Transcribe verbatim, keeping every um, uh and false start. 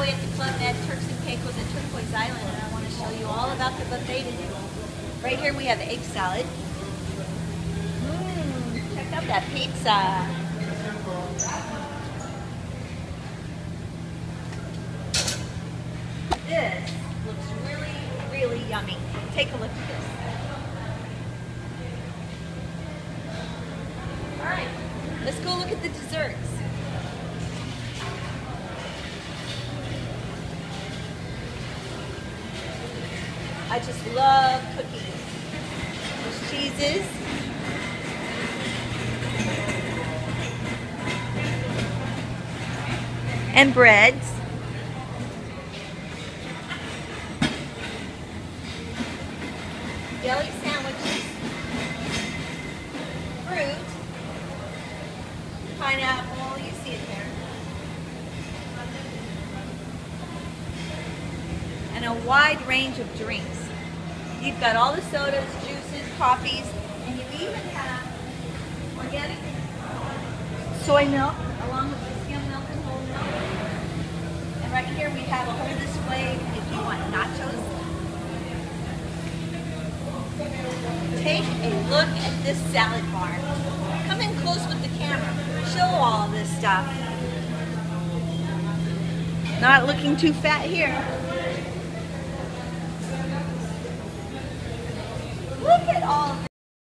way at the Club Med Turks and Caicos at Turquoise Island, and I want to show you all about the buffet today. Right here we have egg salad. Mmm, check out that pizza. This looks really, really yummy. Take a look at this. All right, let's go look at the desserts. I just love cookies. There's cheeses. And breads. Deli sandwiches. Fruit. Pineapple, you see it there. And a wide range of drinks. You've got all the sodas, juices, coffees, and you even have organic soy milk along with the skim milk and whole milk. And right here we have a whole display if you want nachos. Take a look at this salad bar. Come in close with the camera. Show all of this stuff. Not looking too fat here. Look at all of